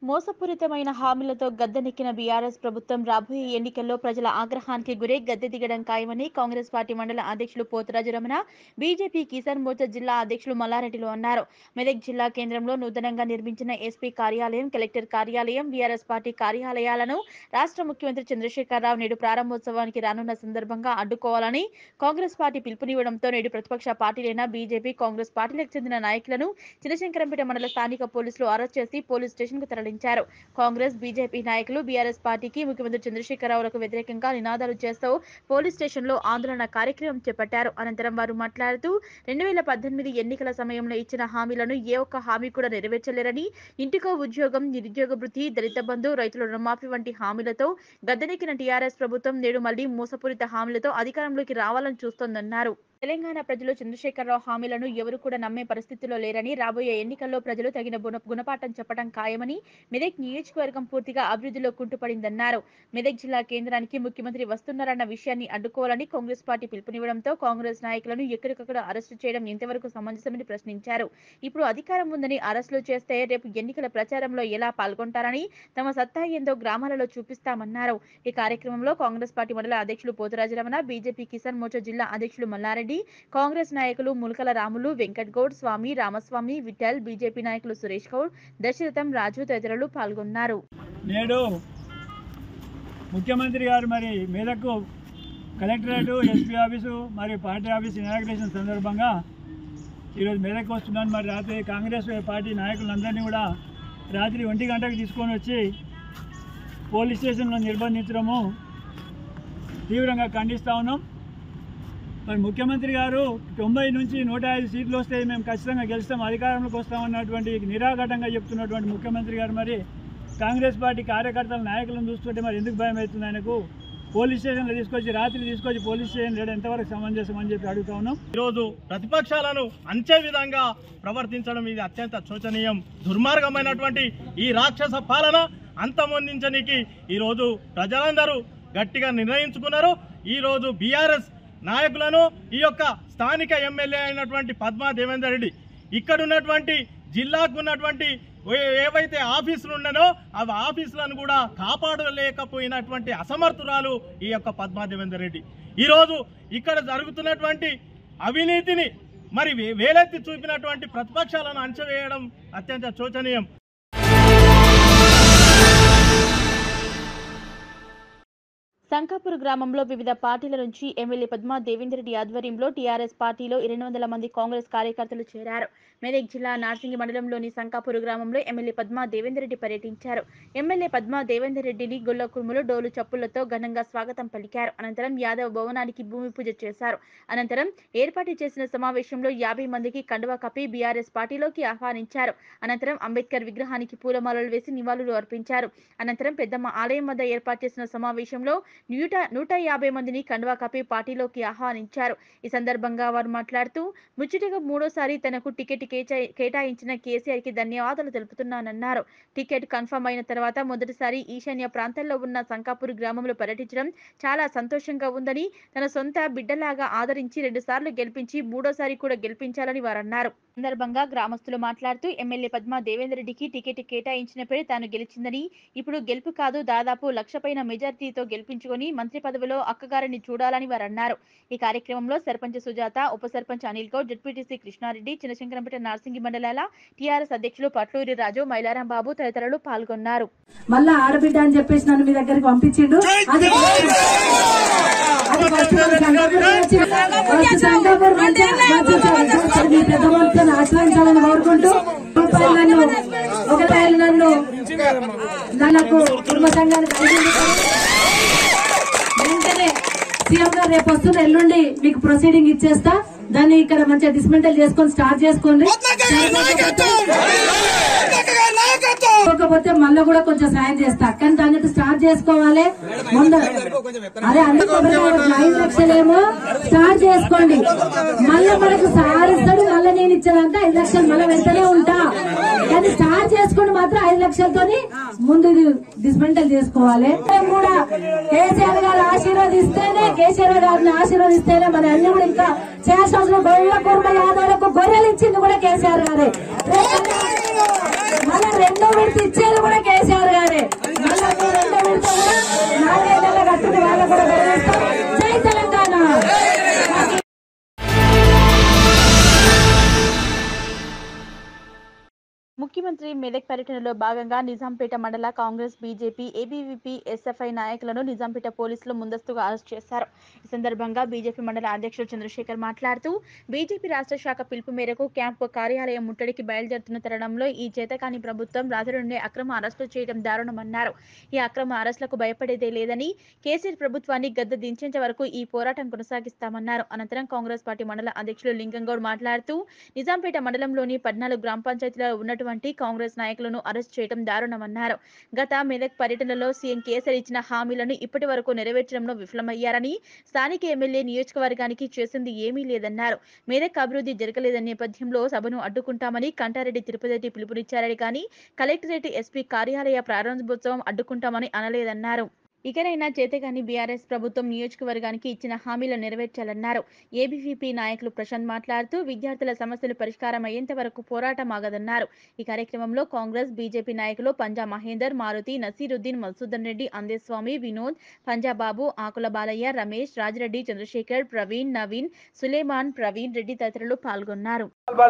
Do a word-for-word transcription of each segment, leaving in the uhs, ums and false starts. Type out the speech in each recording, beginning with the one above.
మోసపూరితమైన హామీలతో గద్దెనెక్కిన బీఆర్ఎస్ ప్రభుత్వం రాబోయే ఎన్నికల్లో ప్రజల ఆగ్రహానికి గురై గద్దె దిగడం ఖాయమని కాంగ్రెస్ పార్టీ మండల అధ్యక్షులు పోతురాజు రమణ, బీజేపీ కిసాన్ మోర్చా జిల్లా అధ్యక్షులు మల్లారెడ్డిలు అన్నారు. మెదక్ జిల్లా కేంద్రంలో నూతనంగా నిర్మించిన ఎస్పీ కార్యాలయం, కలెక్టర్ కార్యాలయం, బీఆర్ఎస్ పార్టీ కార్యాలయాలను రాష్ట్ర ముఖ్యమంత్రి చంద్రశేఖరరావు నేడు ప్రారంభోత్సవానికి రానున్న సందర్భంగా అడ్డుకోవాలని కాంగ్రెస్ పార్టీ పిలుపునివ్వడంతో నేడు ప్రతిపక్ష పార్టీలైన బీజేపీ, కాంగ్రెస్ పార్టీలకు చెందిన నాయకులను చినశంకరంపేట మండల స్థానిక పోలీసులు అరెస్ట్ చేసి పోలీస్ స్టేషన్ కు తరలించారు. కాంగ్రెస్, బీజేపీ నాయకులు బీఆర్ఎస్ పార్టీకి, ముఖ్యమంత్రి చంద్రశేఖరరావులకు వ్యతిరేకంగా నినాదాలు చేస్తూ పోలీస్ స్టేషన్ లో ఆందోళన కార్యక్రమం చేపట్టారు. అనంతరం వారు మాట్లాడుతూ రెండు వేల పద్దెనిమిది ఎన్నికల సమయంలో ఇచ్చిన హామీలను ఏ ఒక్క హామీ కూడా నెరవేర్చలేరని, ఇంటికో ఉద్యోగం, నిరుద్యోగ భృతి, దళిత బంధు, రైతుల రుణమాఫీ వంటి హామీలతో గద్దెనెక్కిన టీఆర్ఎస్ ప్రభుత్వం నేడు మళ్లీ మోసపూరిత హామీలతో అధికారంలోకి రావాలని చూస్తోందన్నారు. తెలంగాణ ప్రజలు చంద్రశేఖరరావు హామీలను ఎవరు కూడా నమ్మే పరిస్థితిలో లేరని, రాబోయే ఎన్నికల్లో ప్రజలు తగిన గుణపాఠం చెప్పడం ఖాయమని, మెదక్ నియోజకవర్గం పూర్తిగా అభివృద్ధిలో కుంటుపడిందన్నారు. మెదక్ జిల్లా కేంద్రానికి ముఖ్యమంత్రి వస్తున్నారన్న విషయాన్ని అడ్డుకోవాలని కాంగ్రెస్ పార్టీ పిలుపునివ్వడంతో కాంగ్రెస్ నాయకులను ఎక్కడికక్కడ అరెస్టు చేయడం ఎంతవరకు సమంజసమని ప్రశ్నించారు. ఇప్పుడు అధికారం ఉందని అరెస్టులు చేస్తే రేపు ఎన్నికల ప్రచారంలో ఎలా పాల్గొంటారని, తమ సత్తా ఏందో గ్రామాలలో చూపిస్తామన్నారు. ఈ కార్యక్రమంలో కాంగ్రెస్ పార్టీ మండల అధ్యక్షులు పోతురాజు రమణ, బీజేపీ కిసాన్ మోర్చా జిల్లా అధ్యక్షులు మల్లారెడ్డి, కాంగ్రెస్ నాయకులు ములకల రాములు, వెంకట్ గౌడ్, స్వామి, రామస్వామి, విఠల్, బీజేపీ నాయకులు సురేష్ గౌడ్, దశరథం, రాజు తదితరులు పాల్గొన్నారు. నేడు ముఖ్యమంత్రి గారు మరి మేరకు కలెక్టరేట్, ఎస్పీ ఆఫీసు మరియు పార్టీ ఆఫీసు ఇనాగ్రేషన్ సందర్భంగా ఈరోజు మేరకు వస్తున్నాను. మరి రాత్రి కాంగ్రెస్ పార్టీ నాయకులందరినీ కూడా రాత్రి ఒంటి గంటకు తీసుకొని వచ్చి పోలీస్ స్టేషన్లో నిర్బంధించడము తీవ్రంగా ఖండిస్తూ ఉన్నాం. మరి ముఖ్యమంత్రి గారు తొంభై నుంచి నూట ఐదు సీట్లు వస్తే మేము ఖచ్చితంగా గెలుస్తాం, అధికారంలోకి వస్తామన్నటువంటి నిరాఘాటంగా చెప్తున్నటువంటి ముఖ్యమంత్రి గారు మరి కాంగ్రెస్ పార్టీ కార్యకర్తల నాయకులను చూస్తుంటే మరి ఎందుకు భయం అవుతుంది ఆయనకు? పోలీస్ స్టేషన్లో తీసుకొచ్చి రాత్రి తీసుకొచ్చి పోలీస్ స్టేషన్ లేడు ఎంతవరకు సమంజసం అని చెప్పి అడుగుతా ఉన్నాం. ఈరోజు ప్రతిపక్షాలను అంచే విధంగా ప్రవర్తించడం ఇది అత్యంత శోచనీయం. దుర్మార్గమైనటువంటి ఈ రాక్షస పాలన అంతమొందించడానికి ఈరోజు ప్రజలందరూ గట్టిగా నిర్ణయించుకున్నారు. ఈరోజు బీఆర్ఎస్ నాయకులను ఈ యొక్క స్థానిక ఎమ్మెల్యే అయినటువంటి పద్మా దేవేందర్ రెడ్డి, ఇక్కడ ఉన్నటువంటి జిల్లాకు ఉన్నటువంటి ఏవైతే ఆఫీసులు ఉన్నాయో ఆ ఆఫీసులను కూడా కాపాడలేకపోయినటువంటి అసమర్థురాలు ఈ యొక్క పద్మా దేవేందర్ రెడ్డి. ఈరోజు ఇక్కడ జరుగుతున్నటువంటి అవినీతిని మరి వేలెత్తి చూపినటువంటి ప్రతిపక్షాలను అంచవేయడం అత్యంత శోచనీయం. సంకాపూర్ గ్రామంలో వివిధ పార్టీల నుంచి ఎమ్మెల్యే పద్మా దేవేందర్ రెడ్డి ఆధ్వర్యంలో టీఆర్ఎస్ పార్టీలో ఇరవై వందల మంది కాంగ్రెస్ కార్యకర్తలు చేరారు. మెదక్ జిల్లా నార్సింగి మండలంలోని సంకాపూర్ గ్రామంలో ఎమ్మెల్యే పద్మా దేవేందర్ రెడ్డి పర్యటించారు. ఎమ్మెల్యే పద్మా దేవేందర్ రెడ్డిని గొల్ల కుర్ములు, డోలు చప్పులతో ఘనంగా స్వాగతం పలికారు. అనంతరం యాదవ్ భవనానికి భూమి పూజ చేశారు. అనంతరం ఏర్పాటు చేసిన సమావేశంలో యాభై మందికి కండువా కప్పి బీఆర్ఎస్ పార్టీలోకి ఆహ్వానించారు. అనంతరం అంబేద్కర్ విగ్రహానికి పూలమాలలు వేసి నివాళులు అర్పించారు. అనంతరం పెద్దమ్మ ఆలయం వద్ద ఏర్పాటు చేసిన సమావేశంలో నూట నూట యాభై మందిని కండువా కప్పి పార్టీలోకి ఆహ్వానించారు. ఈ సందర్భంగా వారు మాట్లాడుతూ ముచ్చటగా మూడోసారి తనకు టికెట్ కేటాయించిన కేసీఆర్ కి ధన్యవాదాలు తెలుపుతున్నానన్నారు. టికెట్ కన్ఫర్మ్ అయిన తర్వాత మొదటిసారి ఈశాన్య ప్రాంతాల్లో ఉన్న సంకాపూర్ గ్రామంలో పర్యటించడం చాలా సంతోషంగా ఉందని, తన సొంత బిడ్డలాగా ఆదరించి రెండు సార్లు గెలిపించి మూడోసారి కూడా గెలిపించాలని వారు అన్నారు. సందర్భంగా గ్రామస్తులు మాట్లాడుతూ ఎమ్మెల్యే పద్మా దేవేందర్ రెడ్డికి టికెట్ కేటాయించినప్పుడే తాను గెలిచిందని, ఇప్పుడు గెలుపు కాదు దాదాపు లక్ష పైన మెజార్టీతో గెలిపించుకొని మంత్రి పదవిలో అక్కగారిని చూడాలని వారు అన్నారు. ఈ కార్యక్రమంలో సర్పంచ్ సుజాత, ఉప సర్పంచ్ అనిల్ గౌడ్, జడ్పీటీసీ కృష్ణారెడ్డి, చినశంకరంపేట నార్సింగి మండలాల టీఆర్ఎస్ అధ్యక్షులు పట్లూరి రాజు, మైలారం బాబు తదితరులు పాల్గొన్నారు. మళ్ళా ఆడబిడ్డ అని చెప్పేసి నన్ను మీ దగ్గరికి పంపించిండు. ఆశ్రయించాలని కోరుకుంటూ నన్ను ఒక రైలు నన్ను నాకు కుటుంబ సంఘానికి వెంటనే సీఎం గారు రేపు వస్తున్న ఎల్లుండి మీకు ప్రొసీడింగ్ ఇచ్చేస్తా. దాన్ని ఇక్కడ మంచిగా డిస్మెంటల్ చేసుకొని స్టార్ట్ చేసుకోండి. కాకపోతే మళ్ళీ కూడా కొంచెం సాయం చేస్తా, కానీ దాన్ని స్టార్ట్ చేసుకోవాలి ముందు. అదే అందుకు ఐదు లక్షలేమో స్టార్ట్ చేసుకోండి. మళ్ళీ మనకు సారిస్తాడు, మళ్ళీ నేను ఇచ్చేదంతా ఐదు లక్షలు మళ్ళీ వెళ్తూనే ఉంటా, కానీ స్టార్ట్ చేసుకుని మాత్రం ఐదు లక్షలతో ముందు డిస్మెంటల్ చేసుకోవాలి. కూడా కేసీఆర్ గారు ఆశీర్వదిస్తేనే కేసీఆర్ గారిని ఆశీర్వదిస్తేనే మన అన్ని కూడా ఇంకా చేసిన గొర్రెల కుర్మ యాదవులకు గొర్రెలు ఇచ్చింది కూడా కేసీఆర్ గారే. మళ్ళీ రెండో విడత ఇచ్చేది కూడా కేసీఆర్ ముఖ్యమంత్రి మెదక్ పర్యటనలో భాగంగా నిజాంపేట మండల కాంగ్రెస్ బీజేపీ ఏబీవీపీ ఎస్ఎఫ్ఐ నాయకులను నిజాంపేట పోలీసులు ముందస్తుగా అరెస్ట్ చేశారు. ఈ సందర్భంగా బీజేపీ మండల అధ్యక్షుడు చంద్రశేఖర్ మాట్లాడుతూ బీజేపీ రాష్ట్ర శాఖ పిలుపు మేరకు క్యాంపు కార్యాలయం ముట్టడికి బయలుదేరుతున్న తరుణంలో ఈ చేతకాని ప్రభుత్వం రాత్రి నుండి అక్రమ అరెస్టులు చేయడం దారుణమన్నారు. ఈ అక్రమ అరెస్టులకు భయపడేదే లేదని, కేసీఆర్ ప్రభుత్వాన్ని గద్దె దించేంత వరకు ఈ పోరాటం కొనసాగిస్తామన్నారు. అనంతరం కాంగ్రెస్ పార్టీ మండల అధ్యక్షులు లింగంగౌడ్ మాట్లాడుతూ నిజాంపేట మండలంలోని పద్నాలుగు గ్రామ పంచాయతీలలో ఉన్నటువంటి కాంగ్రెస్ నాయకులను అరెస్ట్ చేయడం దారుణమన్నారు. గత మెదక్ పర్యటనలో సీఎం కేసీఆర్ ఇచ్చిన హామీలను ఇప్పటి వరకు నెరవేర్చడంలో విఫలమయ్యారని, స్థానిక ఎమ్మెల్యే నియోజకవర్గానికి చేసింది ఏమీ లేదన్నారు. మెదక్ అభివృద్ధి జరగలేదనే నేపథ్యంలో సభను అడ్డుకుంటామని కంటారెడ్డి తిరుపతి పిలుపునిచ్చారని కానీ కలెక్టరేట్ ఎస్పీ కార్యాలయ ప్రారంభోత్సవం అడ్డుకుంటామని అనలేదన్నారు. ఇకనైనా చేతగాని బీఆర్ఎస్ ప్రభుత్వం నియోజకవర్గానికి ఇచ్చిన హామీలను నెరవేర్చాలన్నారు. ఏబీవీపీ నాయకులు ప్రశాంత్ మాట్లాడుతూ విద్యార్థుల సమస్యలు పరిష్కారం అయ్యేంత వరకు పోరాటం ఆగదన్నారు. ఈ కార్యక్రమంలో కాంగ్రెస్ బీజేపీ నాయకులు పంజా మహేందర్, మారుతి, నసీరుద్దీన్, మధుసూదన్ రెడ్డి, అందేస్వామి, వినోద్, పంజాబాబు, ఆకుల బాలయ్య, రమేష్, రాజిరెడ్డి, చంద్రశేఖర్, ప్రవీణ్, నవీన్, సులేమాన్, ప్రవీణ్ రెడ్డి తదితరులు పాల్గొన్నారు.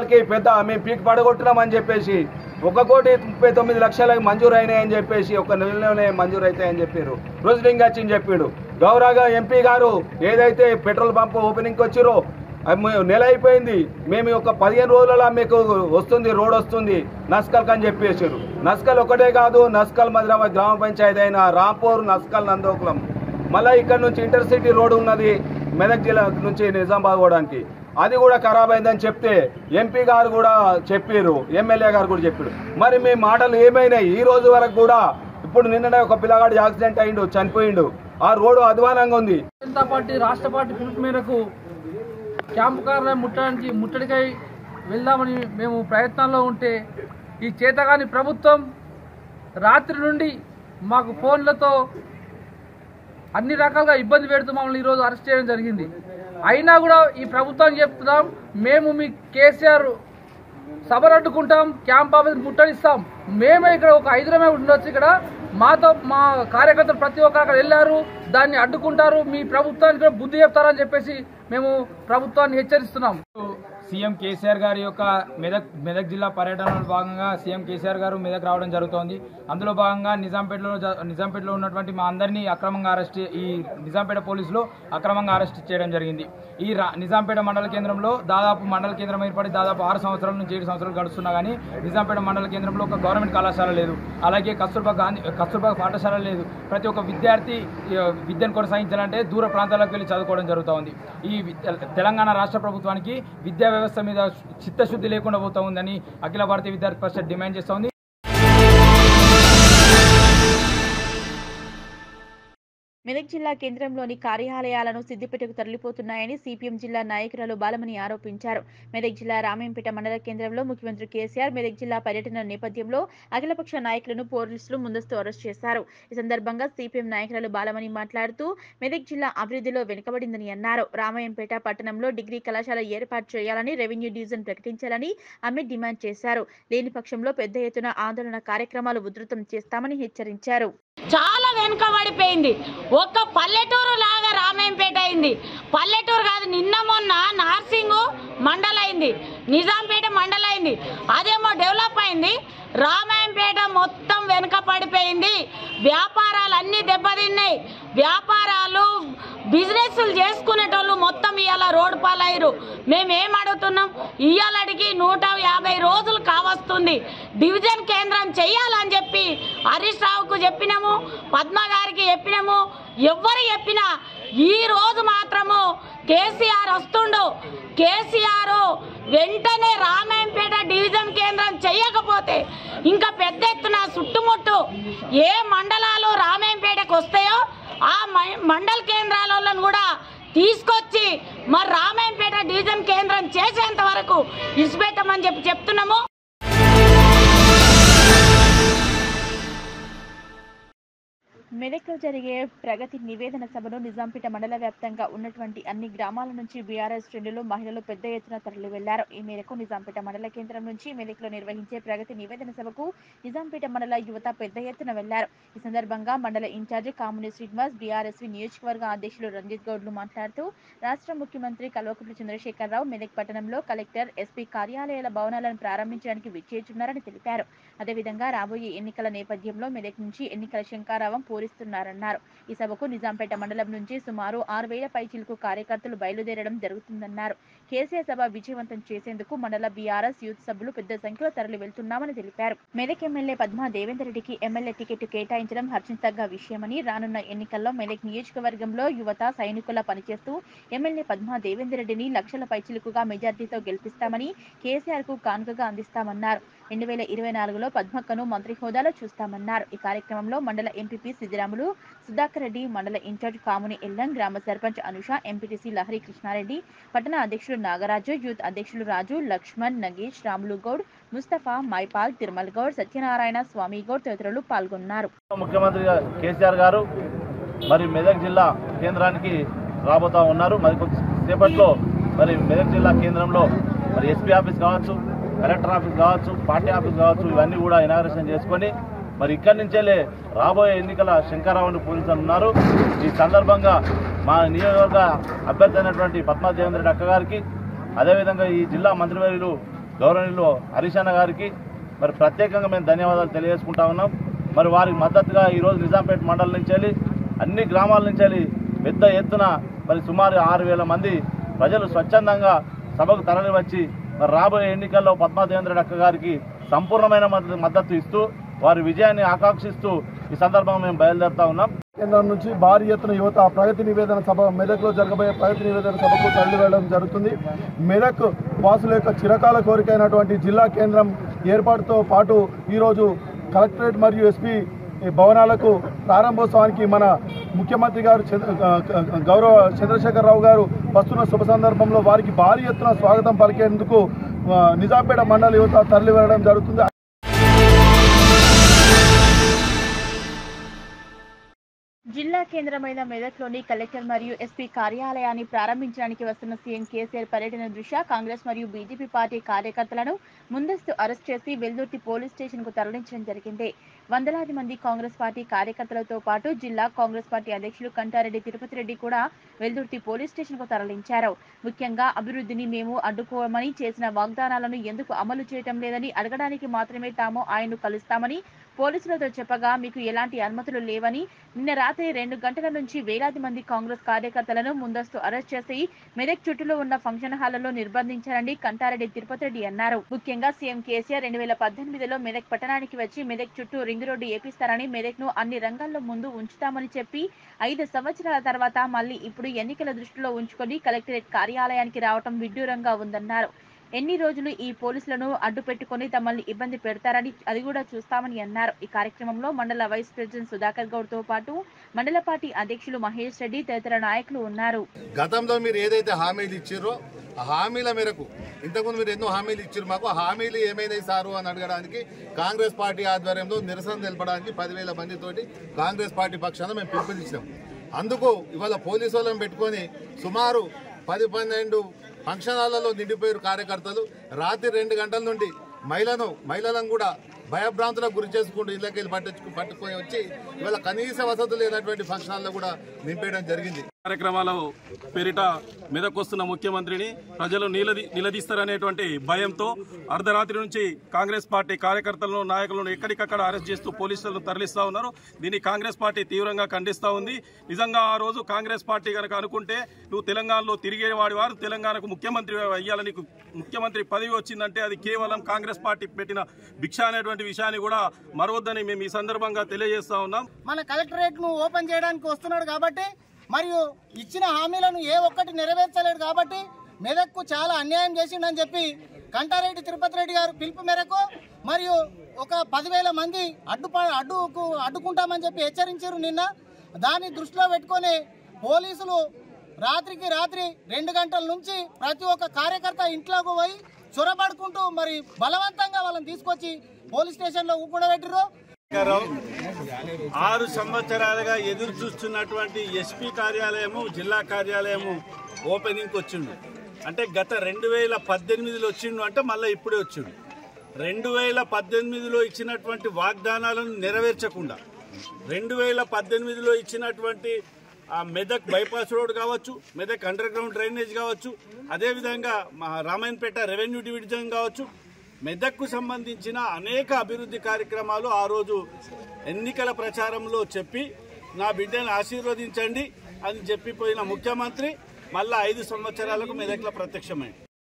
ఒక కోటి ముప్పై తొమ్మిది లక్షలకు మంజూరు అయినాయని చెప్పేసి ఒక నెలలోనే మంజూరు అవుతాయని చెప్పారు. రోజులింగ్ వచ్చింది చెప్పాడు. గౌరవ ఎంపీ గారు ఏదైతే పెట్రోల్ పంప్ ఓపెనింగ్కి వచ్చిరో నెల అయిపోయింది, మేము ఒక పదిహేను రోజులలో మీకు వస్తుంది, రోడ్ వస్తుంది నస్కల్ అని చెప్పేసారు. నస్కల్ ఒకటే కాదు, నస్కల్ మధురాబాద్ గ్రామ పంచాయతీ అయిన రాంపూర్, నస్కల్, నందోకులం, మళ్ళీ ఇక్కడ నుంచి ఇంటర్సిటీ రోడ్ ఉన్నది మెదక్ జిల్లా నుంచి నిజామాబాద్ పోవడానికి, అది కూడా ఖరాబ్ అయిందని చెప్తే ఎంపీ గారు కూడా చెప్పారు, ఎమ్మెల్యే గారు కూడా చెప్పారు. మరి మీ మాటలు ఏమైనాయి? ఈ రోజు వరకు కూడా ఇప్పుడు నిన్ననే ఒక పిల్లగాడు యాక్సిడెంట్ అయిండు, చనిపోయిండు. ఆ రోడ్డు అధ్వానంగా ఉంది. జనతా పార్టీ రాష్ట్ర పార్టీ పిలుపు మేరకు క్యాంపు కార్యాలయం ముట్టడానికి ముట్టడికై వెళ్దామని మేము ప్రయత్నాల్లో ఉంటే ఈ చేతగాని ప్రభుత్వం రాత్రి నుండి మాకు ఫోన్లతో అన్ని రకాలుగా ఇబ్బంది పెడుతూ మమ్మల్ని ఈరోజు అరెస్ట్ చేయడం జరిగింది. అయినా కూడా ఈ ప్రభుత్వాన్ని చెప్తున్నాం, మేము మీ కేసీఆర్ సభను అడ్డుకుంటాం, క్యాంప్ ఆఫీస్ ముట్టడిస్తాం. మేమే ఇక్కడ ఒక ఐదురమే ఉండొచ్చు, ఇక్కడ మాతో మా కార్యకర్తలు ప్రతి ఒక్కరు అక్కడ వెళ్ళారు, దాన్ని అడ్డుకుంటారు, మీ ప్రభుత్వానికి కూడా బుద్ధి చెప్తారని చెప్పేసి మేము ప్రభుత్వాన్ని హెచ్చరిస్తున్నాం. సీఎం కేసీఆర్ గారి యొక్క మెదక్ మెదక్ జిల్లా పర్యటనలో భాగంగా సీఎం కేసీఆర్ గారు మెదక్ రావడం జరుగుతోంది. అందులో భాగంగా నిజాంపేటలో నిజాంపేటలో ఉన్నటువంటి మా అందరినీ అక్రమంగా అరెస్ట్ ఈ నిజాంపేట పోలీసులు అక్రమంగా అరెస్ట్ చేయడం జరిగింది. ఈ నిజాంపేట మండల కేంద్రంలో దాదాపు మండల కేంద్రం ఏర్పడి దాదాపు ఆరు సంవత్సరాల నుంచి ఏడు సంవత్సరాలు గడుస్తున్నా కానీ నిజాంపేట మండల కేంద్రంలో ఒక గవర్నమెంట్ కళాశాల లేదు, అలాగే కస్తూర్బా గాంధీ కస్తూర్బా పాఠశాల లేదు. ప్రతి ఒక్క విద్యార్థి విద్యను కొనసాగించాలంటే దూర ప్రాంతాలకు వెళ్ళి చదువుకోవడం జరుగుతూ ఉంది. ఈ తెలంగాణ రాష్ట్ర ప్రభుత్వానికి విద్యా వ్యవస్థ మీద చిత్తశుద్ధి లేకుండా పోతా ఉందని అఖిల భారతీయ విద్యార్థి పరిషత్ డిమాండ్ చేస్తోంది. మెదక్ జిల్లా కేంద్రంలోని కార్యాలయాలను సిద్దిపేటకు తరలిపోతున్నాయని సిపిఎం జిల్లా నాయకురాలు బాలమణి ఆరోపించారు. మెదక్ జిల్లా రామేంపేట మండల కేంద్రంలో ముఖ్యమంత్రి కేసీఆర్ మెదక్ జిల్లా పర్యటన నేపథ్యంలో అఖిలపక్ష నాయకులను పోలీసులు ముందస్తు అరెస్ట్ చేశారు. ఈ సందర్భంగా సిపిఎం నాయకురాలు బాలమణి మాట్లాడుతూ మెదక్ జిల్లా అభివృద్ధిలో వెనుకబడిందని అన్నారు. రామయ్యంపేట పట్టణంలో డిగ్రీ కళాశాల ఏర్పాటు చేయాలని, రెవెన్యూ డివిజన్ ప్రకటించాలని ఆమె డిమాండ్ చేశారు. లేని పక్షంలో పెద్ద ఎత్తున ఆందోళన కార్యక్రమాలు ఉధృతం చేస్తామని హెచ్చరించారు. చాలా వెనుకబడిపోయింది. ఒక్క పల్లెటూరు లాగా రామేంపేట అయింది. పల్లెటూరు కాదు, నిన్న మొన్న నార్సింగ్ మండలైంది, నిజాంపేట మండలైంది, అదేమో డెవలప్ అయింది. రామాయంపేట మొత్తం వెనుక పడిపోయింది. వ్యాపారాలు అన్నీ దెబ్బతిన్నాయి. వ్యాపారాలు బిజినెస్లు చేసుకునేటోళ్ళు మొత్తం ఇవాళ రోడ్డు పాలయ్యారు. మేమేం అడుగుతున్నాం, ఇవాళకి నూట యాభై రోజులు కావస్తుంది. డివిజన్ కేంద్రం చెయ్యాలని చెప్పి హరీష్ రావుకు చెప్పినాము, పద్మ గారికి చెప్పినాము. ఎవరు చెప్పినా ఈ రోజు మాత్రము కేసీఆర్ వస్తుండు. కేసీఆర్ వెంటనే రామాయంపేట డివిజన్ కేంద్రం చెయ్యకపోతే ఇంకా పెద్ద ఎత్తున చుట్టుముట్టు ఏ మండలాలు రామాయంపేటకు వస్తాయో ఆ మండల కేంద్రాలను కూడా తీసుకొచ్చి మరి రామాయంపేట డివిజన్ కేంద్రం చేసేంత వరకు ఇసిపెట్టమని చెప్పి చెప్తున్నాము. మెదక్లో జరిగే ప్రగతి నివేదన సభను నిజాంపేట మండల వ్యాప్తంగా ఉన్నటువంటి అన్ని గ్రామాల నుంచి బీఆర్ఎస్ శ్రేణులు మహిళలు పెద్ద ఎత్తున తరలి వెళ్లారు. ఈ మేరకు నిజాంపేట మండల కేంద్రం నుంచి మెదక్లో నిర్వహించే ప్రగతి నివేదన సభకు నిజాంపేట మండల యువత పెద్ద ఎత్తున వెళ్లారు. ఈ సందర్భంగా మండల ఇన్ఛార్జి కాముని శ్రీనివాస్, బీఆర్ఎస్ నియోజకవర్గ అధ్యక్షులు రంజిత్ గౌడ్లు మాట్లాడుతూ రాష్ట్ర ముఖ్యమంత్రి కల్వకుంట్ల చంద్రశేఖరరావు మెదక్ పట్టణంలో కలెక్టర్, ఎస్పీ కార్యాలయాల భవనాలను ప్రారంభించడానికి విచ్చేస్తున్నారని తెలిపారు. అదేవిధంగా రాబోయే ఎన్నికల నేపథ్యంలో మెదక్ నుంచి ఎన్నికల శంఖారావం పూరిస్తున్నారన్నారు. ఈ సభకు నిజాంపేట మండలం నుంచి సుమారు ఆరు వేల పైచిలకు కార్యకర్తలు బయలుదేరడం జరుగుతుందన్నారు. కేసీఆర్ సభ విజయవంతం చేసేందుకు మండల బీఆర్ఎస్ యూత్ సభ్యులు పెద్ద సంఖ్యలో తరలి వెళ్తున్నామని తెలిపారు. మెదక్ ఎమ్మెల్యే పద్మా దేవేందర్ రెడ్డికి ఎమ్మెల్యే టికెట్ కేటాయించడం హర్షించదగ్గ విషయమని, రానున్న ఎన్నికల్లో మెదక్ నియోజకవర్గంలో యువత సైనికుల పనిచేస్తూ ఎమ్మెల్యే పద్మా దేవేందర్ రెడ్డిని లక్షల పైచిలుకుగా మెజార్టీతో గెలిపిస్తామని, కేసీఆర్ కు కానుకగా అందిస్తామన్నారు. రెండు వేల ఇరవై నాలుగులో పద్మక్కను మంత్రి హోదాలో చూస్తామన్నారు. ఈ కార్యక్రమంలో మండల ఎంపీపీ సిద్దిరాములు, సుధాకర్ రెడ్డి, మండల ఇన్ఛార్జ్ కాముని ఎల్లం, గ్రామ సర్పంచ్ అనుష, ఎంపీటీసీ లహరి కృష్ణారెడ్డి, పట్టణ అధ్యక్షులు నాగరాజు, యూత్ అధ్యక్షులు రాజు, లక్ష్మణ్, నగేష్, రాములు గౌడ్, ముస్తఫా, మైపాల్, తిరుమల్ గౌడ్, సత్యనారాయణ, స్వామి గౌడ్ తదితరులు పాల్గొన్నారు. ముఖ్యమంత్రి కేసీఆర్ గారు మరి మెదక్ జిల్లా కేంద్రానికి రాబోతా ఉన్నారు. మరి కొద్దిసేపట్లో మరి మెదక్ జిల్లా కేంద్రంలో మరి ఎస్పీ ఆఫీస్ కావచ్చు, కలెక్టర్ ఆఫీస్ కావచ్చు, పార్టీ ఆఫీస్ కావచ్చు, ఇవన్నీ కూడా ఇనాగరేషన్ చేసుకొని మరి ఇక్కడి నుంచే రాబోయే ఎన్నికల శంకరావుని పూజించనున్నారు. ఈ సందర్భంగా మా నియోజకవర్గ అభ్యర్థి అయినటువంటి పద్మా దేవేంద్ర రెడ్డి అక్క గారికి, అదేవిధంగా ఈ జిల్లా మంత్రివర్యులు గౌరవనీయులు హరీష్ అన్న గారికి మరి ప్రత్యేకంగా మేము ధన్యవాదాలు తెలియజేసుకుంటా ఉన్నాం. మరి వారికి మద్దతుగా ఈరోజు నిజాంపేట మండలం నుంచి వెళ్ళి అన్ని గ్రామాల నుంచి వెళ్ళి పెద్ద ఎత్తున మరి సుమారు ఆరు వేల మంది ప్రజలు స్వచ్ఛందంగా సభకు తరలి వచ్చి మరి రాబోయే ఎన్నికల్లో పద్మా దేవేంద్ర రెడ్డి అక్క గారికి సంపూర్ణమైన మద్దతు ఇస్తూ వారి విజయాన్ని ఆకాంక్షిస్తూ ఈ సందర్భంగా మేము బయలుదేరుతా ఉన్నాం. కేంద్రం నుంచి భారీ ఎత్తున యువత ప్రగతి నివేదన సభ మెదక్లో జరగబోయే ప్రగతి నివేదన సభకు తరలి వెళ్ళడం జరుగుతుంది. మెదక్ వాసుల యొక్క చిరకాల కోరిక అయినటువంటి జిల్లా కేంద్రం ఏర్పాటుతో పాటు ఈరోజు కలెక్టరేట్ మరియు ఎస్పీ భవనాలకు ప్రారంభోత్సవానికి మన ముఖ్యమంత్రి గారు గౌరవ చంద్రశేఖరరావు గారు వస్తున్న శుభ సందర్భంలో వారికి భారీ ఎత్తున స్వాగతం పలికేందుకు నిజాంపేట మండల యువత తరలి వెళ్ళడం జరుగుతుంది. జిల్లా కేంద్రమైన మెదక్లోని కలెక్టర్ మరియు ఎస్పీ కార్యాలయాన్ని ప్రారంభించడానికి వస్తున్న సీఎం కేసీఆర్ పర్యటన దృష్ట్యా కాంగ్రెస్ మరియు బీజేపీ పార్టీ కార్యకర్తలను ముందస్తు అరెస్ట్ చేసి వెల్దుర్తి పోలీస్ స్టేషన్ కు తరలించడం జరిగింది. వందలాది మంది కాంగ్రెస్ పార్టీ కార్యకర్తలతో పాటు జిల్లా కాంగ్రెస్ పార్టీ అధ్యక్షులు కంటారెడ్డి తిరుపతి రెడ్డి కూడా వెల్దుర్తి పోలీస్ స్టేషన్ కు తరలించారు. ముఖ్యంగా అభివృద్ధిని మేము అడ్డుకోమని చేసిన వాగ్దానాలను ఎందుకు అమలు చేయటం లేదని అడగడానికి మాత్రమే తాము ఆయన్ను కలుస్తామని పోలీసులతో చెప్పగా మీకు ఎలాంటి అనుమతులు లేవని, నిన్న రాత్రి రెండు గంటల నుంచి వేలాది మంది కాంగ్రెస్ కార్యకర్తలను ముందస్తు అరెస్ట్ చేసి మెదక్ చుట్టూలో ఉన్న ఫంక్షన్ హాళ్లలో నిర్బంధించారని కంటారెడ్డి తిరుపతి రెడ్డి అన్నారు. ముఖ్యంగా సీఎం కేసీఆర్ రెండు వేల పద్దెనిమిదిలో మెదక్ పట్టణానికి వచ్చి మెదక్ చుట్టూ రింగ్ రోడ్డు ఏపిస్తారని, మెదక్ ను అన్ని రంగాల్లో ముందు ఉంచుతామని చెప్పి ఐదు సంవత్సరాల తర్వాత మళ్లీ ఇప్పుడు ఎన్నికల దృష్టిలో ఉంచుకొని కలెక్టరేట్ కార్యాలయానికి రావటం విడ్డూరంగా ఉందన్నారు. ఎన్ని రోజులు ఈ పోలీసులను అడ్డు పెట్టుకుని తమల్ని ఇబ్బంది పెడతారని అది కూడా చూస్తామని అన్నారు. ఈ కార్యక్రమంలో మండల వైస్ ప్రెసిడెంట్ సుధాకర్ గౌడ్ తో పాటు మండల పార్టీ అధ్యక్షులు మహేష్ రెడ్డి తదితర నాయకులు ఉన్నారు. గతంలో మీరు ఏదైతే హామీలు ఇచ్చారో ఆ హామీల మేరకు ఇంతకుముందు మీరు ఎన్నో హామీలు ఇచ్చారు, మాకు ఆ హామీలు ఏమైనాయి సారు అని అడగడానికి కాంగ్రెస్ పార్టీ ఆధ్వర్యంలో నిరసన తెలపడానికి పదివేల మందితోటి కాంగ్రెస్ పార్టీ పక్షాన మేము పిలుపునిచ్చినాం. అందుకు ఇవాళ పోలీసు వాళ్ళని పెట్టుకొని సుమారు పది పన్నెండు ఫంక్షన్ హాళ్లలో నిండిపోయారు కార్యకర్తలు. రాత్రి రెండు గంటల నుండి మహిళను మహిళలను కూడా భయభ్రాంతులకు గురి చేసుకుంటూ ఇళ్ళకెళ్ళి పట్టించుకు పట్టుకొని వచ్చి ఇవాళ కనీస వసతులు లేనటువంటి ఫంక్షన్ హాల్లో కూడా నింపేయడం జరిగింది. కార్యక్రమాల పేరిట మెదకొస్తున్న ముఖ్యమంత్రిని ప్రజలు నిలది నిలదీస్తారనేటువంటి భయంతో అర్ధరాత్రి నుంచి కాంగ్రెస్ పార్టీ కార్యకర్తలను, నాయకులను ఎక్కడికక్కడ అరెస్ట్ చేస్తూ పోలీసులను తరలిస్తా ఉన్నారు. దీన్ని కాంగ్రెస్ పార్టీ తీవ్రంగా ఖండిస్తా ఉంది. నిజంగా ఆ రోజు కాంగ్రెస్ పార్టీ కనుక అనుకుంటే నువ్వు తెలంగాణలో తిరిగేవాడి వారు తెలంగాణకు ముఖ్యమంత్రి అయ్యాలని నీకు ముఖ్యమంత్రి పదవి వచ్చిందంటే అది కేవలం కాంగ్రెస్ పార్టీ పెట్టిన భిక్ష అనేటువంటి విషయాన్ని కూడా మరవద్దని మేము ఈ సందర్భంగా తెలియజేస్తా ఉన్నాం. మన కలెక్టరేట్ ను ఓపెన్ చేయడానికి వస్తున్నాడు కాబట్టి మరియు ఇచ్చిన హామీలను ఏ ఒక్కటి నెరవేర్చలేడు కాబట్టి మెదక్కు చాలా అన్యాయం చేసిండని చెప్పి కంటారెడ్డి తిరుపతి రెడ్డి గారు పిలుపు మేరకు మరియు ఒక పదివేల మంది అడ్డు అడ్డుకు అడ్డుకుంటామని చెప్పి హెచ్చరించారు నిన్న. దాన్ని దృష్టిలో పెట్టుకొని పోలీసులు రాత్రికి రాత్రి రెండు గంటల నుంచి ప్రతి ఒక్క కార్యకర్త ఇంట్లోకి పోయి చొరబడుకుంటూ మరి బలవంతంగా వాళ్ళని తీసుకొచ్చి పోలీస్ స్టేషన్లో ఊపుడబెట్టిర్రు. ఆరు సంవత్సరాలుగా ఎదురు చూస్తున్నటువంటి ఎస్పీ కార్యాలయము జిల్లా కార్యాలయము ఓపెనింగ్కి వచ్చిండు. అంటే గత రెండు వేల పద్దెనిమిదిలో వచ్చిండు అంటే మళ్ళీ ఇప్పుడే వచ్చిండు. రెండు వేల పద్దెనిమిదిలో ఇచ్చినటువంటి వాగ్దానాలను నెరవేర్చకుండా రెండు వేల పద్దెనిమిదిలో ఇచ్చినటువంటి ఆ మెదక్ బైపాస్ రోడ్ కావచ్చు, మెదక్ అండర్ గ్రౌండ్ డ్రైనేజ్ కావచ్చు, అదేవిధంగా మా రామాయణపేట రెవెన్యూ డివిజన్ కావచ్చు, మెదక్కు సంబంధించిన అనేక అభివృద్ధి కార్యక్రమాలు ఆ రోజు ఎన్నికల ప్రచారంలో చెప్పి నా బిడ్డను ఆశీర్వదించండి అని చెప్పిపోయిన ముఖ్యమంత్రి మళ్ళా ఐదు సంవత్సరాలకు మెదక్లో ప్రత్యక్షమైంది.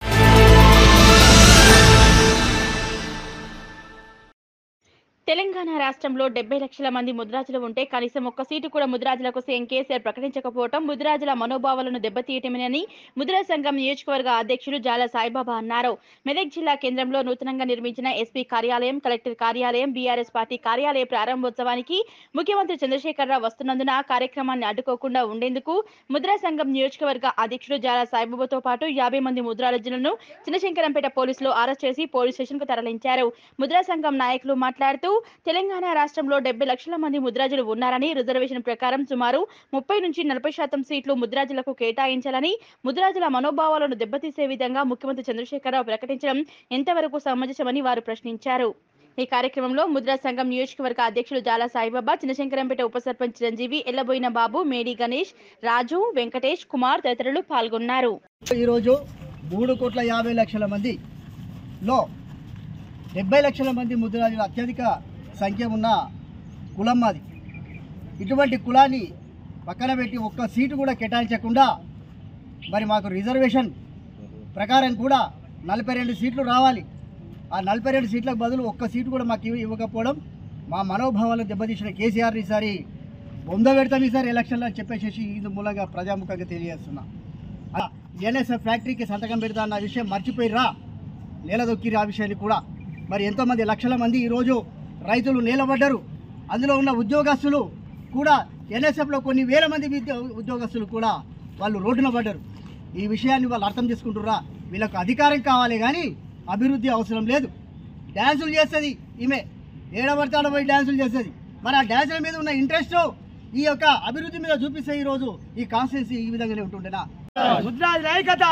తెలంగాణ రాష్ట్రంలో డెబ్బై లక్షల మంది ముద్రాజులు ఉంటే కనీసం ఒక్క సీటు కూడా ముద్రాజులకు సీఎం కేసీఆర్ ప్రకటించకపోవడం ముద్రాజుల మనోభావాలను దెబ్బతీయటమేనని ముద్రా సంఘం నియోజకవర్గ అధ్యక్షుడు జాల సాయిబాబా అన్నారు. మెదక్ జిల్లా కేంద్రంలో నూతనంగా నిర్మించిన ఎస్పీ కార్యాలయం, కలెక్టర్ కార్యాలయం, బీఆర్ఎస్ పార్టీ కార్యాలయ ప్రారంభోత్సవానికి ముఖ్యమంత్రి చంద్రశేఖరరావు వస్తున్నందున ఆ కార్యక్రమాన్ని అడ్డుకోకుండా ఉండేందుకు ముద్రా సంఘం నియోజకవర్గ అధ్యక్షుడు జాల సాయిబాబాతో పాటు యాభై మంది ముద్రాజులను చిన్నశంకరంపేట పోలీసులు అరెస్ట్ చేసి పోలీస్ స్టేషన్ కు తరలించారు. ముద్రా సంఘం నాయకులు మాట్లాడుతూ తెలంగాణ రాష్ట్రంలో డెబ్బై లక్షల మంది ముద్రాజులు ఉన్నారని, రిజర్వేషన్ ప్రకారం సుమారు ముప్పై నుంచి నలభై శాతం సీట్లు ముద్రాజులకు కేటాయించాలని, ముద్రాజుల మనోభావాలను దెబ్బతీసే విధంగా ముఖ్యమంత్రి చంద్రశేఖరరావు ప్రకటించడం ఎంతవరకు సమంజసమని వారు ప్రశ్నించారు. ఈ కార్యక్రమంలో ముద్రా సంఘం నియోజకవర్గ అధ్యక్షులు జాల సాయిబాబా, చిన్నశంకరంపేట ఉప సర్పంచ్ చిరంజీవి, ఎల్లబోయిన బాబు, మేడి గణేష్, రాజు, వెంకటేష్ కుమార్ తదితరులు పాల్గొన్నారు. ఈరోజు మూడు కోట్ల యాభై లక్షల మందిలో డెబ్బై లక్షల మంది ముద్రాజులు అత్యధిక సంఖ్య ఉన్న కులం మాది. ఇటువంటి కులాన్ని పక్కన పెట్టి ఒక్క సీటు కూడా కేటాయించకుండా మరి మాకు రిజర్వేషన్ ప్రకారం కూడా నలభై రెండు సీట్లు రావాలి. ఆ నలభై రెండు సీట్లకు బదులు ఒక్క సీటు కూడా మాకు ఇవ్వకపోవడం మా మనోభావాలను దెబ్బతీసిన కేసీఆర్ ఈసారి బొంద పెడతాం ఈసారి ఎలక్షన్లో అని చెప్పేసి ఇది మూలంగా ప్రజాముఖంగా తెలియజేస్తున్నా. ఎన్ఎస్ఎఫ్ ఫ్యాక్టరీకి సంతకం పెడతా అన్న విషయం మర్చిపోయిరా, నేలదొక్కిరి ఆ విషయాన్ని కూడా. మరి ఎంతోమంది లక్షల మంది ఈరోజు రైతులు నిలబడ్డారు. అందులో ఉన్న ఉద్యోగస్తులు కూడా ఎన్ఎస్ఎఫ్లో కొన్ని వేల మంది ఉద్యోగస్తులు కూడా వాళ్ళు రోడ్డున పడ్డారు. ఈ విషయాన్ని వాళ్ళు అర్థం చేసుకుంటుర్రా? వీళ్ళకు అధికారం కావాలి కానీ అభివృద్ధి అవసరం లేదు. డ్యాన్సులు చేస్తుంది ఈమె, ఏడబడతాడ పోయి డ్యాన్సులు చేస్తుంది. మరి ఆ డ్యాన్సుల మీద ఉన్న ఇంట్రెస్ట్ ఈ యొక్క అభివృద్ధి మీద చూపిస్తే ఈరోజు ఈ కాన్స్టిట్యున్సీ ఈ విధంగానే ఉంటుండేనా? ముద్రాజుల ఐక్యత.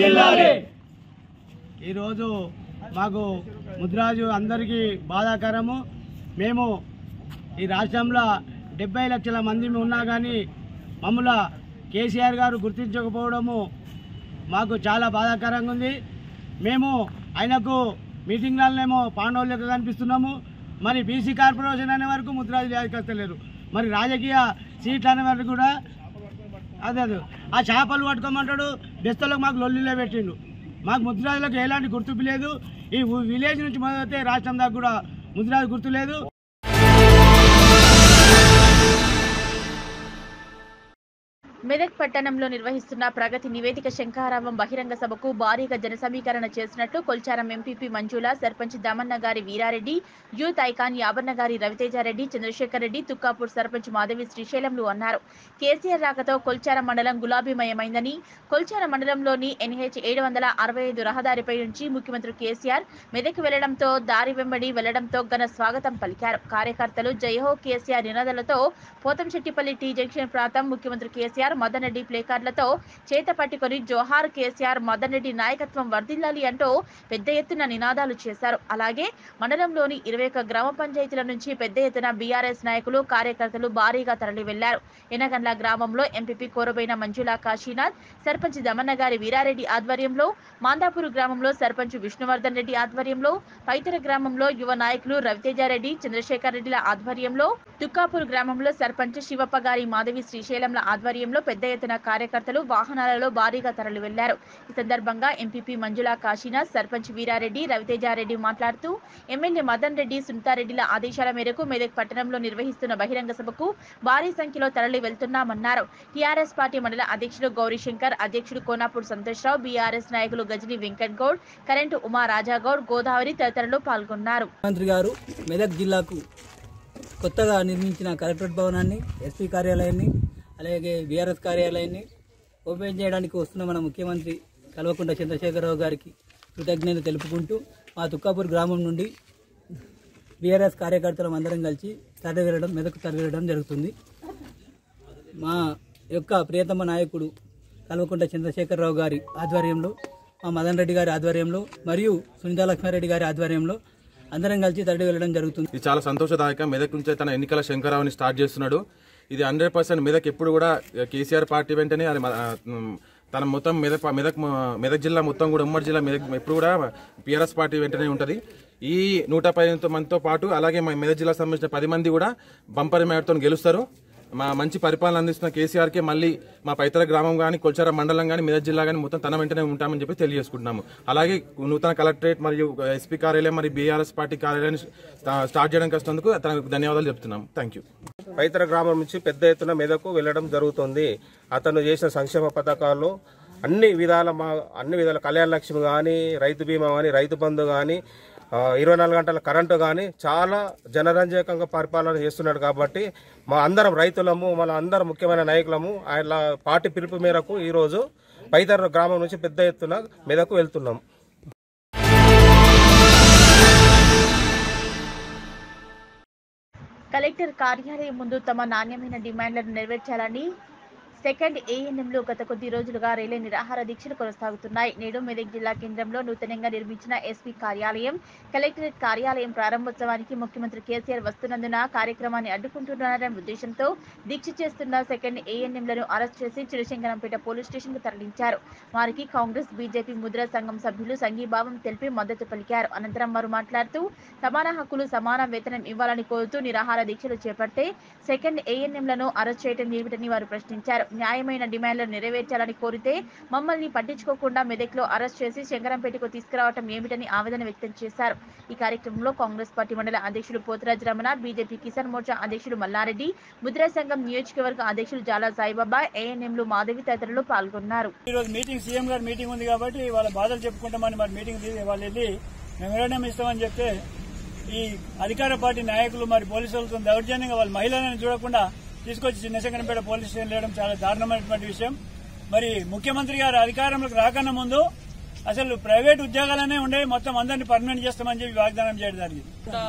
ఈరోజు మాకు ముద్రాజు అందరికీ బాధాకరము. మేము ఈ రాష్ట్రంలో డెబ్బై లక్షల మంది ఉన్నా కానీ మమ్మల్ని కేసీఆర్ గారు గుర్తించకపోవడము మాకు చాలా బాధాకరంగా ఉంది. మేము ఆయనకు మీటింగ్లనేమో పాండవులకు కనిపిస్తున్నాము, మరి బీసీ కార్పొరేషన్ అనే వరకు ముద్రాజులు యాదకస్తలేరు. మరి రాజకీయ సీట్లు అనే వరకు కూడా అదే అదే ఆ చేపలు పట్టుకోమంటాడు, బెస్తలకు మాకు లొల్లిలో పెట్టిండు. మాకు ముద్రాజులకు ఎలాంటి గుర్తింపు లేదు. ఈ విలేజ్ నుంచి మొదలైతే రాష్ట్రం దాకా కూడా ముద్రాజు గుర్తు లేదు. మెదక్ పట్టణంలో నిర్వహిస్తున్న ప్రగతి నివేదిక శంఖారావం బహిరంగ సభకు భారీగా జన సమీకరణ చేసినట్లు కొల్చారం ఎంపీపీ మంజుల, సర్పంచ్ దామన్న గారి వీరారెడ్డి, యూత్ ఐకాన్ యాబన్న గారి రవితేజారెడ్డి, చంద్రశేఖర్ రెడ్డి, తుక్కాపూర్ సర్పంచ్ మాధవి శ్రీశైలంలు అన్నారు. కేసీఆర్ రాకతో కొల్చారం మండలం గులాబీమయమైందని, కొల్చారం మండలంలోని ఎన్హెచ్ ఏడు వందల అరవై ఐదు రహదారిపై నుంచి ముఖ్యమంత్రి కేసీఆర్ మెదక్ వెళ్లడంతో దారి వెంబడి వెళ్లడంతో ఘన స్వాగతం పలికారు. కార్యకర్తలు జయహో కేసీఆర్ నినాదాలతో పోతంశెట్టిపల్లి టీ జంక్షన్ ప్రాంతం ముఖ్యమంత్రి కేసీఆర్ మదన్ రెడ్డి ప్లేకార్డులతో చేత పట్టుకుని జోహార్ కేసీఆర్ మదన్ రెడ్డి నాయకత్వం వర్ధిల్లాలి అంటూ పెద్ద ఎత్తున నినాదాలు చేశారు. అలాగే మండలంలోని ఇరవై ఒక్క గ్రామ పంచాయతీల నుంచి పెద్ద ఎత్తున బీఆర్ఎస్ నాయకులు, కార్యకర్తలు భారీగా తరలి వెళ్లారు. ఎనగండ్ల గ్రామంలో ఎంపీపీ కోరబైన మంజుల కాశీనాథ్, సర్పంచ్ దమన్నగారి వీరారెడ్డి ఆధ్వర్యంలో, మాందాపూర్ గ్రామంలో సర్పంచ్ విష్ణువర్ధన్ రెడ్డి ఆధ్వర్యంలో, పైతర గ్రామంలో యువ నాయకులు రవితేజారెడ్డి, చంద్రశేఖర్ రెడ్డిల ఆధ్వర్యంలో, తుక్కాపూర్ గ్రామంలో సర్పంచ్ శివప్ప గారి మాధవి శ్రీశైలంల ఆధ్వర్యంలో పెద్ద ఎత్తున కార్యకర్తలు వాహనాలలో భారీగా తరలి వెళ్లారు. ఈ సందర్భంగా ఎంపీపీ మంజుల కాశీనాథ్, సర్పంచ్ వీరారెడ్డి, రవితేజారెడ్డి మాట్లాడుతూ ఎమ్మెల్యే మదన్ రెడ్డి, సునీతారెడ్డిల ఆదేశాల మేరకు మెదక్ పట్టణంలో నిర్వహిస్తున్న బహిరంగ సభకు భారీ సంఖ్యలో తరలి వెళ్తున్నామన్నారు. టీఆర్ఎస్ పార్టీ మండల అధ్యక్షుడు గౌరీశంకర్, అధ్యక్షుడు కోనాపూర్ సంతోష్రావు, బీఆర్ఎస్ నాయకులు గజని వెంకట్ గౌడ్, కరెంటు ఉమా రాజాగౌడ్, గోదావరి తదితరులు పాల్గొన్నారు. మంత్రి గారు మెదక్ జిల్లాకు కొత్తగా నిర్మించిన కలెక్టరేట్ భవనాన్ని, ఎస్పీ కార్యాలయాన్ని, అలాగే బీఆర్ఎస్ కార్యాలయాన్ని ఓపెన్ చేయడానికి వస్తున్న మన ముఖ్యమంత్రి కల్వకుంట్ల చంద్రశేఖరరావు గారికి కృతజ్ఞతలు తెలుపుకుంటూ మా తుక్కాపూర్ గ్రామం నుండి బీఆర్ఎస్ కార్యకర్తలు అందరం కలిసి తరలి వెళ్ళడం మెదక్ తరలి వెళ్ళడం జరుగుతుంది. మా యొక్క ప్రియతమ నాయకుడు కల్వకుంట్ల చంద్రశేఖరరావు గారి ఆధ్వర్యంలో, మా మదన్ రెడ్డి గారి ఆధ్వర్యంలో మరియు సునీతా లక్ష్మారెడ్డి గారి ఆధ్వర్యంలో అందరం కలిసి తరలి వెళ్ళడం జరుగుతుంది. ఇది చాలా సంతోషదాయకం. మెదక్ నుంచి తన ఎన్నికల శంకరావుని స్టార్ట్ చేస్తున్నాడు. ఇది హండ్రెడ్ పర్సెంట్ మెదక్ ఎప్పుడు కూడా కేసీఆర్ పార్టీ వెంటనే అది తన మొత్తం మెదక్ మెదక్ మెదక్ జిల్లా మొత్తం కూడా ఉమ్మడి జిల్లా మెదక్ ఎప్పుడు కూడా పీఆర్ఎస్ పార్టీ వెంటనే ఉంటుంది. ఈ నూట పది మందితో పాటు అలాగే మా మెదక్ జిల్లాకు సంబంధించిన పది మంది కూడా బంపర్ మేడతో గెలుస్తారు. మా మంచి పరిపాలన అందిస్తున్న కేసీఆర్కే మళ్ళీ మా పైతల గ్రామం కానీ కొల్చార మండలం కానీ మెదక్ జిల్లా కానీ మొత్తం తన వెంటనే ఉంటామని చెప్పి తెలియజేసుకుంటున్నాము. అలాగే నూతన కలెక్టరేట్ మరియు ఎస్పీ కార్యాలయం మరియు బీఆర్ఎస్ పార్టీ కార్యాలయాన్ని స్టార్ట్ చేయడానికి వస్తున్నందుకు తనకు ధన్యవాదాలు చెప్తున్నాము. Thank you. పైతర గ్రామం నుంచి పెద్ద ఎత్తున మెదకు వెళ్లడం జరుగుతుంది. అతను చేసిన సంక్షేమ పథకాలు అన్ని విధాల మా అన్ని విధాల కళ్యాణ లక్ష్మి కానీ, రైతు బీమా కానీ, రైతు బంధు కానీ, ఇరవై నాలుగు గంటల కరెంటు కానీ చాలా జనరంజకంగా పరిపాలన చేస్తున్నాడు. కాబట్టి మా అందరం రైతులము, మన అందరం ముఖ్యమైన నాయకులము ఆయన పార్టీ పిలుపు మేరకు ఈరోజు పైతర గ్రామం నుంచి పెద్ద ఎత్తున మెదకు వెళ్తున్నాం. కలెక్టర్ కార్యాలయం ముందు తమ నాణ్యమైన డిమాండ్లను నెరవేర్చాలని సెకండ్ ఏఎన్ఎంలో గత కొద్ది రోజులుగా రైలే నిరాహార దీక్షలు కొనసాగుతున్నాయి. నేడు మెదక్ జిల్లా కేంద్రంలో నూతనంగా నిర్మించిన ఎస్పీ కార్యాలయం, కలెక్టరేట్ కార్యాలయం ప్రారంభోత్సవానికి ముఖ్యమంత్రి కేసీఆర్ వస్తున్నందున కార్యక్రమాన్ని అడ్డుకుంటున్నారనే ఉద్దేశంతో దీక్ష చేస్తున్న సెకండ్ ఏఎన్ఎంలను అరెస్ట్ చేసి చిరుశంకరంపేట పోలీస్ స్టేషన్ కు తరలించారు. వారికి కాంగ్రెస్, బీజేపీ ముద్రా సంఘం సభ్యులు సంఘీభావం తెలిపి మద్దతు పలికారు. అనంతరం వారు మాట్లాడుతూ సమాన హక్కులు, సమాన వేతనం ఇవ్వాలని కోరుతూ నిరాహార దీక్షలు చేపడితే సెకండ్ ఏఎన్ఎంలను అరెస్ట్ చేయడం ఏమిటని వారు ప్రశ్నించారు. న్యాయమైన డిమాండ్లను నెరవేర్చాలని కోరితే మమ్మల్ని పట్టించుకోకుండా మెదక్లో అరెస్ట్ చేసి శంకరంపేటకు తీసుకురావడం ఏమిటని ఆవేదన వ్యక్తం చేశారు. ఈ కార్యక్రమంలో కాంగ్రెస్ పార్టీ మండల అధ్యక్షులు పోతరాజు రమణ, బీజేపీ కిసాన్ మోర్చా అధ్యక్షులు మల్లారెడ్డి, ముద్రా సంఘం నియోజకవర్గ అధ్యక్షులు జాలా సాయిబాబా, ఏఎన్ఎంలు మాధవి తదితరులు పాల్గొన్నారు. ఈ రోజు మీటింగ్ సీఎం గారు మీటింగ్ ఉంది కాబట్టి వాళ్ళ బాధలు చెప్పుకుంటామని మరి మీటింగ్ వాళ్ళు వెళ్ళి మెమోరాండం ఇస్తామని చెప్తే ఈ అధికార పార్టీ నాయకులు మరి పోలీసులతో దౌర్జన్యంగా వాళ్ళ మహిళలను చూడకుండా తీసుకొచ్చి చిన్నశంకరంపేట పోలీస్ స్టేషన్ వేయడం చాలా దారుణమైనటువంటి విషయం. మరి ముఖ్యమంత్రి గారు అధికారంలోకి రాకన్నా ముందు అసలు ప్రైవేట్ ఉద్యోగాలనే ఉండే మొత్తం అందరినీ పర్మనెంట్ చేస్తామని చెప్పి వాగ్దానం చేయడం జరిగింది.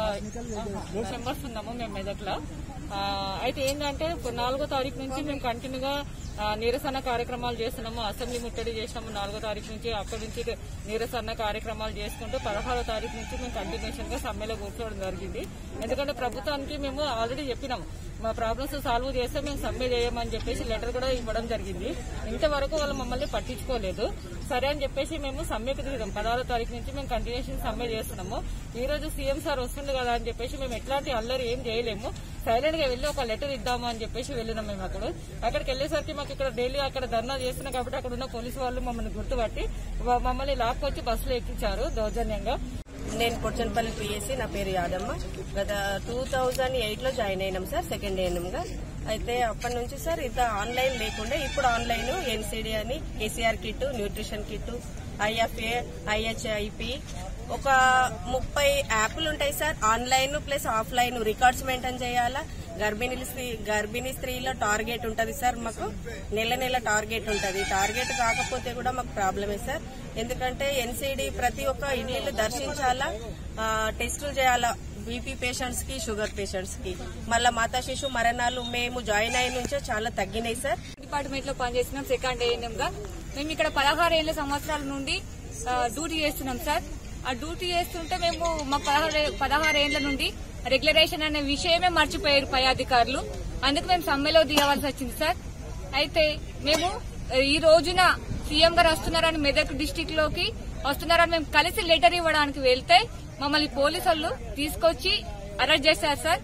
మెంబర్స్ ఉన్నాము మేము మెదక్లో. అయితే ఏంటంటే నాలుగో తారీఖు నుంచి మేము కంటిన్యూగా నిరసన కార్యక్రమాలు చేస్తున్నాము. అసెంబ్లీ ముట్టడి చేసినాము నాలుగో తారీఖు నుంచి. అక్కడి నుంచి నిరసన కార్యక్రమాలు చేసుకుంటూ పదహారో తారీఖు నుంచి మేము కంటిన్యూషన్ గా సమ్మెలో కూర్చోవడం జరిగింది. ఎందుకంటే ప్రభుత్వానికి మేము ఆల్రెడీ చెప్పినాము మా ప్రాబ్లమ్స్ సాల్వ్ చేస్తే మేము సమ్మె చేయమని చెప్పేసి లెటర్ కూడా ఇవ్వడం జరిగింది. ఇంతవరకు వాళ్ళు మమ్మల్ని పట్టించుకోలేదు. సరే అని చెప్పేసి మేము సమ్మెకు దిగాం. పదహారో తారీఖు నుంచి మేము కంటిన్యూషన్ సమ్మె చేస్తున్నాము. ఈ రోజు సీఎం సార్ వస్తుంది కదా అని చెప్పేసి మేము ఎట్లాంటి అల్లరి ఏం చేయలేము, సైలెంట్ గా వెళ్లి ఒక లెటర్ ఇద్దాము అని చెప్పేసి వెళ్ళినాం. మేము అక్కడ అక్కడికి వెళ్లేసరికి మాకు ఇక్కడ డైలీ అక్కడ ధర్నా చేస్తున్నాం కాబట్టి అక్కడ ఉన్న పోలీసు వాళ్ళు మమ్మల్ని గుర్తుపట్టి మమ్మల్ని లాక్కొచ్చి బస్సులో ఎక్కించారు దౌర్జన్యంగా. నేను పొచ్చనపల్లి పిఎస్సి, నా పేరు యాదమ్మ. గత టూ థౌజండ్ ఎయిట్ లో జాయిన్ అయినాం సార్ సెకండ్ ఏఎన్ఎం గా. అయితే అప్పటి నుంచి సార్ ఇంత ఆన్లైన్ లేకుండా ఇప్పుడు ఆన్లైన్ ఎన్సీడీ అని, KCR kit, nutrition kit, IFA, IHIP ఒక ముప్పై యాప్లు ఉంటాయి sir. Online plus offline records maintain చేయాలా. గర్భిణీ స్త్రీ గర్భిణీ స్త్రీలో టార్గెట్ ఉంటుంది సార్. మాకు నెల నెల టార్గెట్ ఉంటుంది. టార్గెట్ కాకపోతే కూడా మాకు ప్రాబ్లమే సార్. ఎందుకంటే ఎన్సీడీ ప్రతి ఒక్క ఇల్లు దర్శించాలా, టెస్టులు చేయాలా బీపీ పేషెంట్స్ కి, షుగర్ పేషెంట్స్ కి. మళ్ళా మాతా శిశు మరణాలు మేము జాయిన్ అయిన నుంచే చాలా తగ్గినాయి సార్. డిపార్ట్మెంట్ లో పనిచేస్తున్నాం సెకండ్ ఏఎన్ఎం గా. మేము ఇక్కడ పదహారు ఏళ్ల సంవత్సరాల నుండి డ్యూటీ చేస్తున్నాం సార్. ఆ డ్యూటీ చేస్తుంటే మేము మా పదహారు పదహారు ఏళ్ల నుండి రెగ్యులరేషన్ అనే విషయమే మర్చిపోయారు పై అధికారులు. అందుకు మేము సమ్మెలో దిగవలసి వచ్చింది సార్. అయితే మేము ఈ రోజున సీఎం గారు వస్తున్నారని మెదక్ డిస్టిక్ లోకి వస్తున్నారని మేము కలిసి లెటర్ ఇవ్వడానికి వెళ్తే మమ్మల్ని పోలీసులు తీసుకొచ్చి అరెస్ట్ చేశారు సార్.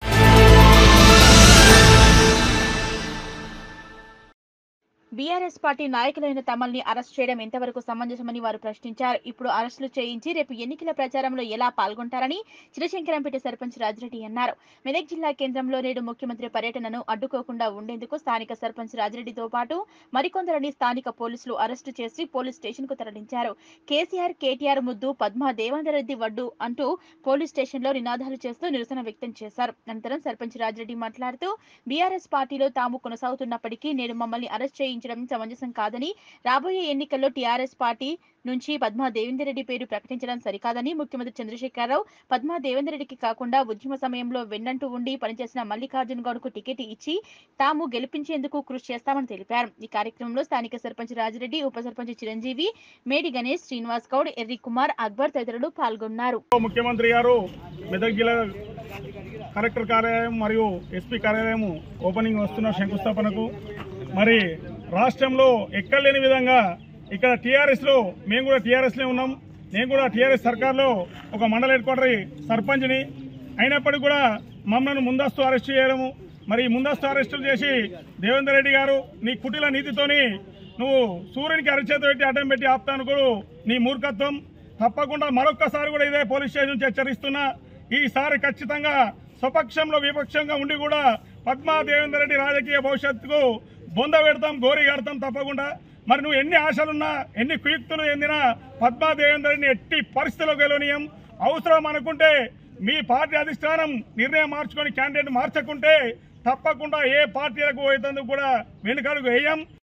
బీఆర్ఎస్ పార్టీ నాయకులైన తమల్ని అరెస్ట్ చేయడం ఎంతవరకు సమంజసమని వారు ప్రశ్నించారు. ఇప్పుడు అరెస్టులు చేయించి రేపు ఎన్నికల ప్రచారంలో ఎలా పాల్గొంటారని చినశంకరంపేట సర్పంచ్ రాజిరెడ్డి అన్నారు. మెదక్ జిల్లా కేంద్రంలో నేడు ముఖ్యమంత్రి పర్యటనను అడ్డుకోకుండా ఉండేందుకు స్థానిక సర్పంచ్ రాజిరెడ్డితో పాటు మరికొందరిని స్థానిక పోలీసులు అరెస్టు చేసి పోలీస్ స్టేషన్ కు తరలించారు. కేసీఆర్, కేటీఆర్ ముద్దు, పద్మ, దేవేందర్ రెడ్డి వడ్డు అంటూ పోలీస్ స్టేషన్ లో నినాదాలు చేస్తూ నిరసన వ్యక్తం చేశారు. అనంతరం సర్పంచ్ రాజిరెడ్డి మాట్లాడుతూ బీఆర్ఎస్ పార్టీలో తాము కొనసాగుతున్నప్పటికీ నేడు మమ్మల్ని అరెస్ట్ చేయించిన ప్రకటించడం సమంజసం కాదని, రాబోయే ఎన్నికల్లో టీఆర్ఎస్ పార్టీ నుంచి పద్మా దేవేందర్ రెడ్డి పేరు ప్రకటించడం సరికాదని ముఖ్యమంత్రి చంద్రశేఖరరావు పద్మా దేవేందర్ రెడ్డికి కాకుండా ఉద్యమ సమయంలో వెన్నంటూ ఉండి పనిచేసిన మల్లికార్జున గౌడ్కు టికెట్ ఇచ్చి తాము గెలిపించేందుకు కృషి చేస్తామని తెలిపారు. ఈ కార్యక్రమంలో స్థానిక సర్పంచ్ రాజిరెడ్డి, ఉప సర్పంచ్ చిరంజీవి, మేడి గణేష్, శ్రీనివాస్ గౌడ్, ఎర్రి కుమార్, అక్బర్ తదితరులు పాల్గొన్నారు. ముఖ్యమంత్రి గారు మెదక్ జిల్లా కలెక్టర్ కార్యాలయం మరియు ఎస్పీ కార్యాలయం ఓపెనింగ్ వస్తున్న శంకుస్థాపనకు మరి రాష్ట్రంలో ఎక్కలేని విధంగా ఇక్కడ టీఆర్ఎస్ లో మేము కూడా టీఆర్ఎస్ లో ఉన్నాం. నేను కూడా టీఆర్ఎస్ సర్కార్లో ఒక మండల హెడ్ క్వార్టర్ సర్పంచ్ని అయినప్పటికీ కూడా మమ్మల్ని ముందస్తు అరెస్ట్ చేయడము, మరి ముందస్తు అరెస్టులు చేసి దేవేందర్ రెడ్డి గారు నీ కుటిల నీతితోని నువ్వు సూర్యునికి అరిచేత పెట్టి అడ్డం పెట్టి ఆపుతాను నీ మూర్ఖత్వం. తప్పకుండా మరొక్కసారి కూడా ఇదే పోలీస్ స్టేషన్ నుంచి హెచ్చరిస్తున్నా. ఈసారి ఖచ్చితంగా స్వపక్షంలో విపక్షంగా ఉండి కూడా పద్మా దేవేందర్ రెడ్డి రాజకీయ భవిష్యత్తుకు బొంద పెడతాం, గోరి కడతాం తప్పకుండా. మరి నువ్వు ఎన్ని ఆశలున్నా, ఎన్ని కుయుక్తులు చెందినా పద్మా దేవేందర్ రెడ్డిని ఎట్టి పరిస్థితుల్లో గెలవనీయం. అవసరం అనుకుంటే మీ పార్టీ అధిష్టానం నిర్ణయం మార్చుకొని క్యాండిడేట్ మార్చకుంటే తప్పకుండా ఏ పార్టీలకు పోయేందుకు కూడా వెనుకడుగు వేయం.